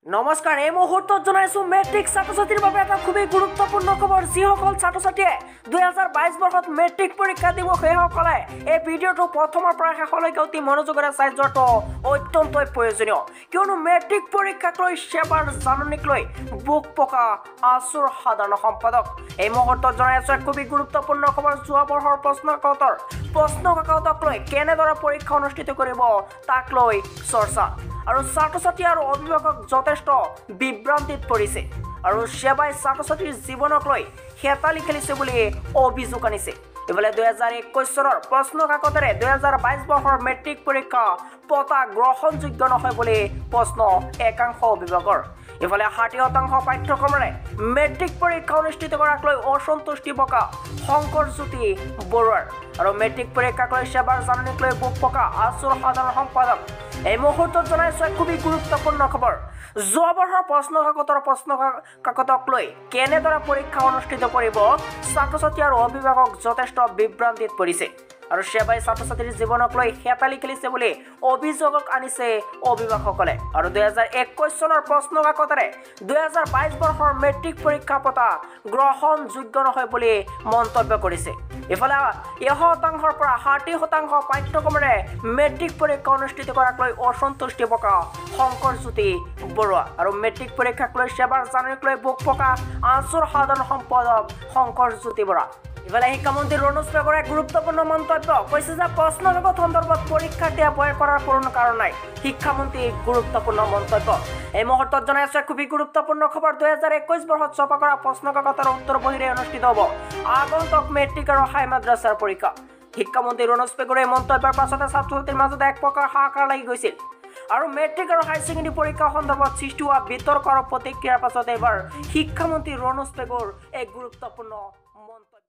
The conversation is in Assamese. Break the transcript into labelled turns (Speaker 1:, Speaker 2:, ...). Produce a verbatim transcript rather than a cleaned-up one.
Speaker 1: নমস্কাৰ এই মুহূৰ্তত জনাইছো মেট্ৰিক ছাত্ৰ-ছাত্ৰীৰ বাবে এটা খুবেই গুৰুত্বপূৰ্ণ খবৰ যিসকল ছাত্ৰ-ছাত্ৰীয়ে দুই হাজাৰ বাইছ বৰ্ষত মেট্ৰিক পৰীক্ষা দিব সেইসকলে এই ভিডিঅ'টো প্ৰথমৰ পৰা শেষলৈকে অতি মনোযোগেৰে চাই যোৱাটো অত্যন্তই প্ৰয়োজনীয় কিয়নো মেট্ৰিক পৰীক্ষাক লৈ সেবাৰ জাননীক লৈ বুক পকা আছুৰ সাধাৰণ সম্পাদক এই মুহূৰ্তত জনাইছো এক খুবেই গুৰুত্বপূৰ্ণ খবৰ যোৱা বৰ্ষৰ প্ৰশ্নকাকতৰ প্ৰশ্নকাকতক লৈ কেনেদৰে পৰীক্ষা অনুষ্ঠিত কৰিব তাক লৈ চৰ্চা আৰু ছাত্ৰ-ছাত্ৰী আৰু অভিভাৱক যথেষ্ট বিভ্ৰান্তিত পৰিছে আৰু সেৱাই ছাত্ৰ-ছাত্ৰীৰ জীৱনক লৈ হেতালি খেলিছে বুলি অভিযোগ আনিছে ইফালে দুই হাজাৰ একৈছ চনৰ প্ৰশ্নকাকতেৰে দুই হাজাৰ বাইছ বৰ্ষৰ মেট্ৰিক পৰীক্ষা পতা গ্ৰহণযোগ্য নহয় বুলি প্ৰশ্ন একাংশ অভিভাৱকৰ ইফালে ষাঠি শতাংশ পাঠ্যক্ৰমেৰে মেট্ৰিক পৰীক্ষা অনুষ্ঠিত কৰাক লৈ অসন্তুষ্টি প্ৰকাশ শংকৰজ্যোতি বৰুৱাৰ আৰু মেট্ৰিক পৰীক্ষাক লৈ সেৱাৰ জাননীক লৈ বুক পকা আছুৰ সাধাৰণ সম্পাদক এই মুহূৰ্তত জনাইছো এক খুবেই গুৰুত্বপূৰ্ণ খবৰ যোৱা বৰ্ষৰ প্ৰশ্নকাকতৰ প্ৰশ্নকাকতক লৈ কেনেদৰে পৰীক্ষা অনুষ্ঠিত কৰিব ছাত্ৰ-ছাত্ৰী আৰু অভিভাৱক যথেষ্ট বিভ্ৰান্তিত পৰিছে আৰু সেৱাই ছাত্ৰ-ছাত্ৰীৰ জীৱনক লৈ হেতালি খেলিছে বুলি অভিযোগক আনিছে অভিভাৱকসকলে আৰু দুই হাজাৰ একৈছ চনৰ প্ৰশ্নকাকতেৰে দুই হাজাৰ বাইছ বৰ্ষৰ মেট্ৰিক পৰীক্ষা পতা গ্ৰহণযোগ্য নহয় বুলি মন্তব্য কৰিছে ইফালে এশ শতাংশৰ পৰা ষাঠি শতাংশ পাঠ্যক্ৰমেৰে মেট্ৰিক পৰীক্ষা অনুষ্ঠিত কৰাক লৈ অসন্তুষ্টি প্ৰকাশ শংকৰজ্যোতি বৰুৱা আৰু মেট্ৰিক পৰীক্ষাক লৈ সেৱাৰ জাননীক লৈ বুক পকা আছুৰ সাধাৰণ সম্পাদক শংকৰজ্যোতি বৰুৱা ইফালে শিক্ষামন্ত্ৰী ৰণোজ পেগুৰে গুৰুত্বপূৰ্ণ মন্তব্য কৈছে যে প্ৰশ্নকাকত সন্দৰ্ভত পৰীক্ষাৰ্থীয়ে ভয় কৰাৰ কোনো কাৰণ নাই শিক্ষামন্ত্ৰী গুৰুত্বপূৰ্ণ মন্তব্য এই মুহূৰ্তত জনাইছে খুবেই গুৰুত্বপূৰ্ণ খবৰ দুই হাজাৰ একৈছ বৰ্ষত ছপা কৰা প্ৰশ্নকাকতৰ উত্তৰ বহিৰে অনুষ্ঠিত হ'ব আগন্তুক মেট্ৰিক আৰু হাই মাদ্ৰাছাৰ পৰীক্ষা শিক্ষামন্ত্ৰী ৰণোজ পেগুৰে মন্তব্যৰ পাছতে ছাত্ৰ-ছাত্ৰীৰ মাজত এক প্ৰকাৰ হাহাকাৰ লাগি গৈছিল আৰু মেট্ৰিক আৰু হাই ছেকেণ্ডাৰী পৰীক্ষা সন্দৰ্ভত সৃষ্টি হোৱা বিতৰ্ক আৰু প্ৰতিক্ৰিয়াৰ পাছতে এবাৰ শিক্ষামন্ত্ৰী ৰণোজ পেগুৰ এক গুৰুত্বপূৰ্ণ মন্তব্য